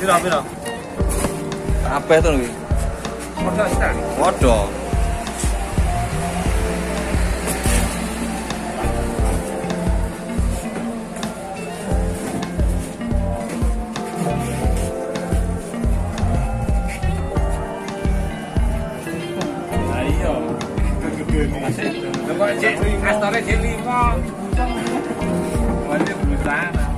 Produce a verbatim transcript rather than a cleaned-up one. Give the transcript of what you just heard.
Piro piro? Kabeh to iki. Modal sekali. Waduh. Ayo. Coba cek astore cek lima. Wajib besar.